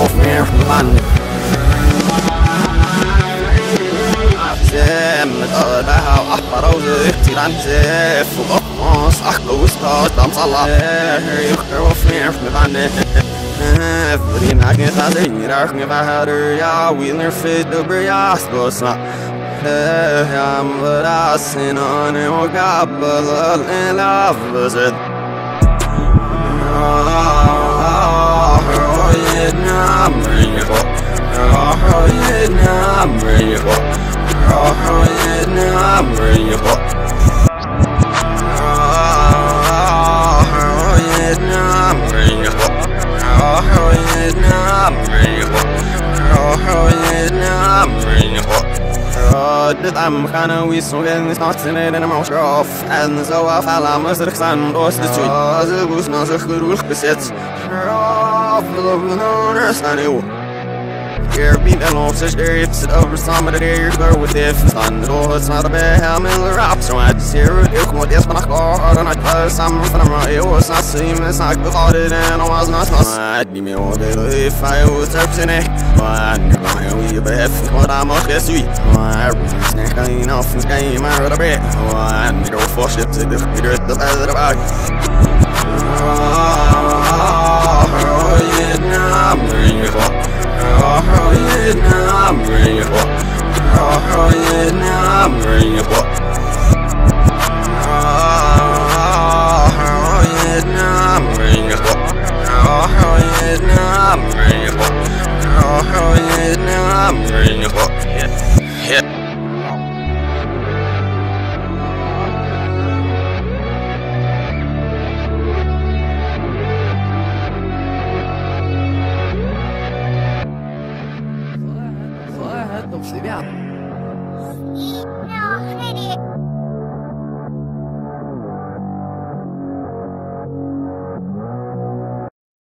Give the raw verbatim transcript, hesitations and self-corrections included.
of meer van met alle hou afparoze tiran ze voor ons akkoos dan zal je of meer van Every night I say you're asking if I had her, yeah, we learn fit to be asked, but it's not. I'm but I sin on it, oh God, but love and love was it. Oh, yeah, now I'm ready for. Oh, yeah, now I'm ready for. Oh, yeah, now I'm ready for. Oh, yeah, now I'm ready for. Oh, yeah, now I'm ready for. Oh, yeah, now I'm ready for. Oh, I'm kinda weak, so getting this not in it, and I'm all off. And so I fall, I'm a sun, or the street. Oh, the goose, not a good look, besets. Oh, the owners, I knew. Here, being alone, such areas over some of the air, go with it. Sun, oh, it's not a bad helmet, the rap, so I just hear it. Come on, yes, but I call, I don't know, some from the was not seem, it's not good, and I was not lost. I didn't know if I was touching it. I'm going to be a what I'm a guess we. I'm going off this game, I read a bit. I'm going to go for shit to the spirit of the bag. Oh, yeah, now I'm ready for. Oh, yeah, now I'm ready for. Oh, yeah, now I'm ready for. Oh, yeah, now I'm ready for. Oh, yeah, now I'm ready for. Oh, yeah, now I'm ready for.